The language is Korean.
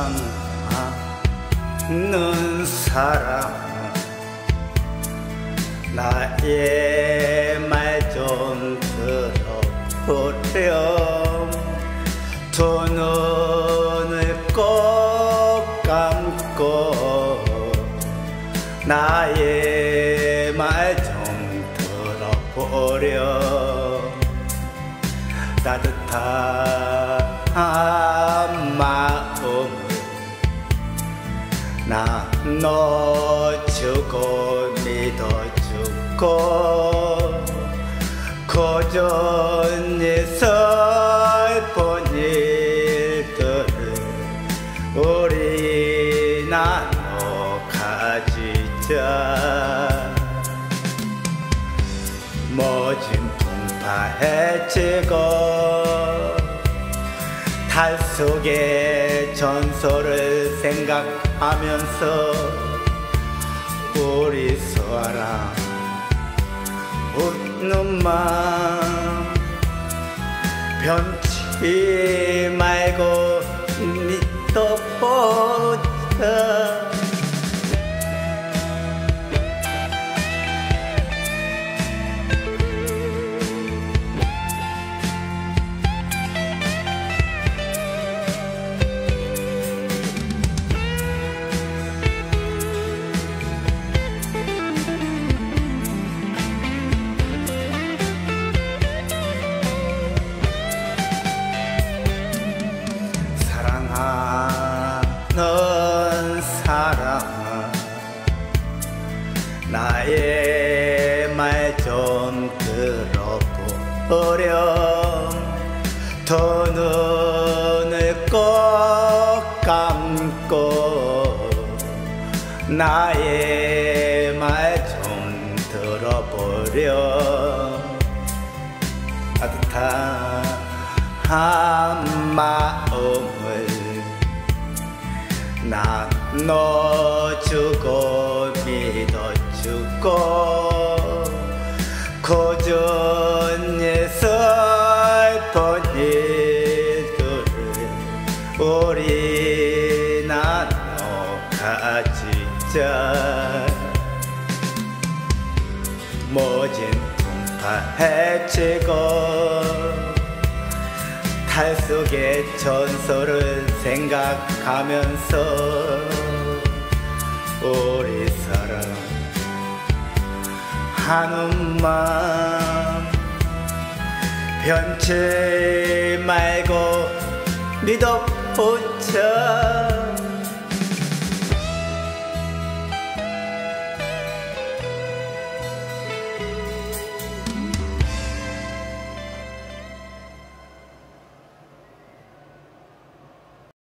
사랑하는 사람 나의 말 좀 들어보렴. 두 눈을 꼭 감고 나의 말 좀 들어보렴. 따뜻한 마음을 나눠주고 믿어주고 꾸준히 슬픈 일들을 우리 나눠 가지자. 모진 풍파에 지고 달 속의 전설을 생각하면서 우리 사랑 웃는 마음 변치 말고 믿어보자. 사랑하는 사람 나의 말 좀 들어보렴. 두 눈을 꼭 감고 나의 말 좀 들어보렴. 따뜻한 마음을 나눠주고 믿어주고 꾸준히 슬픈 일들을 우리 나눠 가지자. 모진 풍파에 지고 달 속의 전설을 생각하면서 우리 사랑하는 마음 변치 말고 믿어보자.